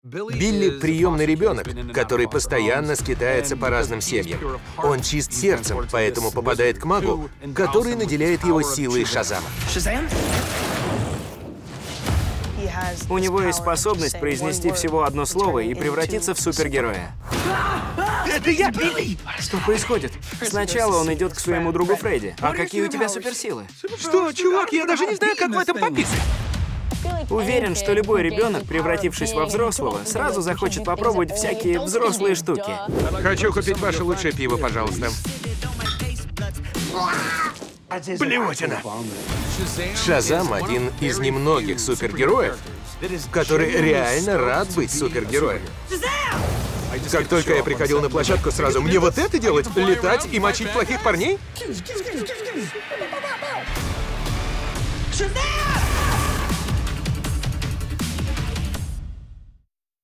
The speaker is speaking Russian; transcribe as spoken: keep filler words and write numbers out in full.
Билли — приемный ребенок, который постоянно скитается по разным семьям. Он чист сердцем, поэтому попадает к магу, который наделяет его силой Шазама. У него есть способность произнести всего одно слово и превратиться в супергероя. Это я, Билли! Что происходит? Сначала он идет к своему другу Фредди. А какие у тебя суперсилы? Что, чувак, я даже не знаю, как в этом пописать. Уверен, что любой ребенок, превратившись во взрослого, сразу захочет попробовать всякие взрослые штуки. Хочу купить ваше лучшее пиво, пожалуйста. Блевотина. Шазам — один из немногих супергероев, который реально рад быть супергероем. Как только я приходил на площадку, сразу: мне вот это делать? Летать и мочить плохих парней?